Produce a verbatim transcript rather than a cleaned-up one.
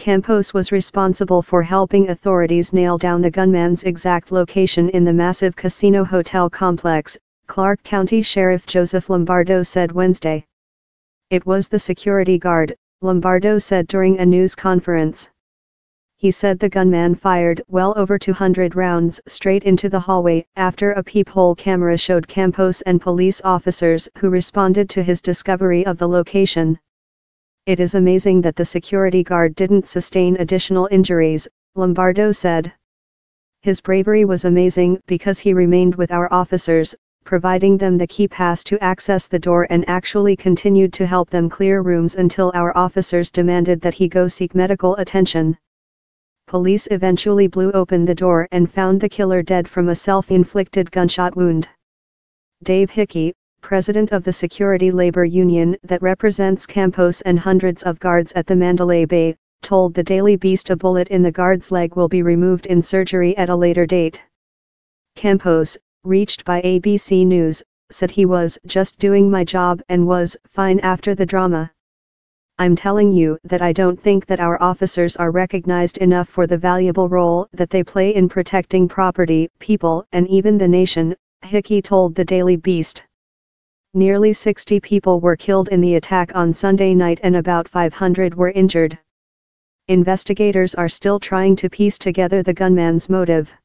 Campos was responsible for helping authorities nail down the gunman's exact location in the massive casino hotel complex, Clark County Sheriff Joseph Lombardo said Wednesday. It was the security guard, Lombardo said during a news conference. He said the gunman fired well over two hundred rounds straight into the hallway after a peephole camera showed Campos and police officers who responded to his discovery of the location. It is amazing that the security guard didn't sustain additional injuries, Lombardo said. His bravery was amazing because he remained with our officers, providing them the key pass to access the door and actually continued to help them clear rooms until our officers demanded that he go seek medical attention. Police eventually blew open the door and found the killer dead from a self-inflicted gunshot wound. Dave Hickey, president of the security labor union that represents Campos and hundreds of guards at the Mandalay Bay, told the Daily Beast a bullet in the guard's leg will be removed in surgery at a later date. Campos, reached by A B C News, said he was just doing my job and was fine after the drama. I'm telling you that I don't think that our officers are recognized enough for the valuable role that they play in protecting property, people, and even the nation, Hickey told the Daily Beast. Nearly sixty people were killed in the attack on Sunday night and about five hundred were injured. Investigators are still trying to piece together the gunman's motive.